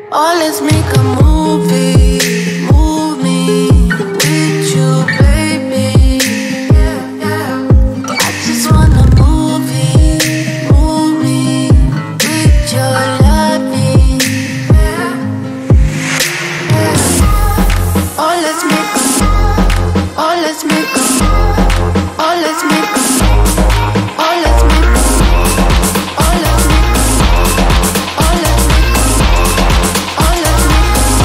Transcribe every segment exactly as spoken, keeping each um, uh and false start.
Oh, let's make a movie. Move me with you, baby. I just wanna move it, move me with your loving. Oh, let's make a, oh, let's make a, oh, let's make a, oh, let's make a, oh, let's make a, oh, let's make a, oh, let's make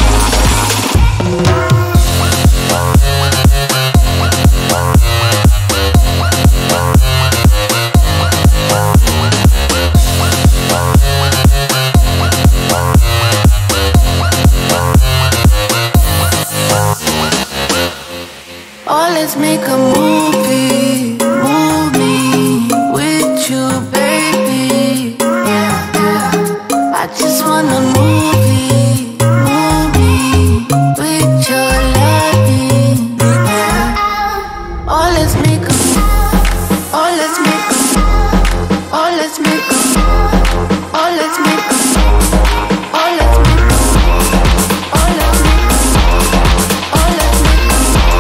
oh, let's make a movie, move me with you, baby. Yeah, yeah. I just wanna move it, move me with your loving. Yeah. Oh, let's make a, oh, let's make a, oh, let's make a, oh, let's make a, oh, let's make a, oh, let's make a, oh, let's make a.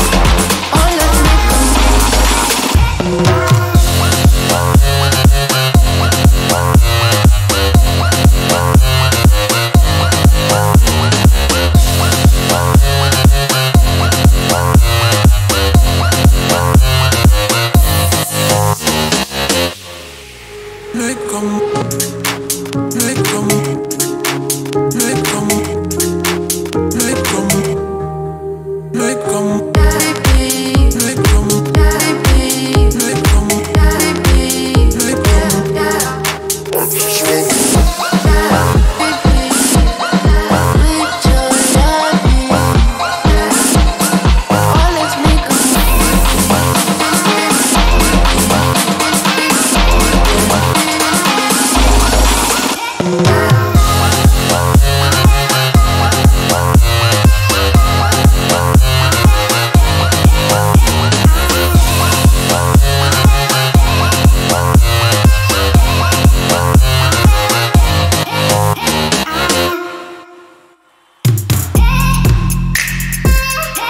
Make 'em, make 'em, make 'em, make 'em, make 'em, make 'em, make 'em, make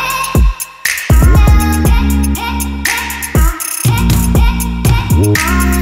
'em.